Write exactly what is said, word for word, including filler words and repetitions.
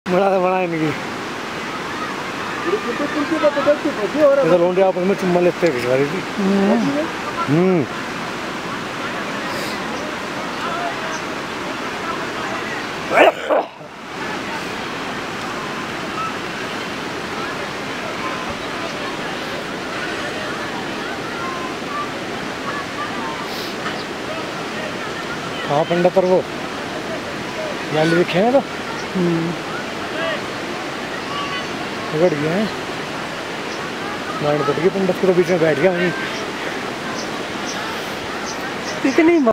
बड़ा तो बड़ा इनकी इधर लोंडे आपस में चुम्मा लेते हैं बेचारे जी। हम्म हाँ पंडित और वो जाली दिखे हैं तो पकड़ गए हैं। लाइन कट गई पंडित के तो बीच में बैठ गया वहीं। इतनी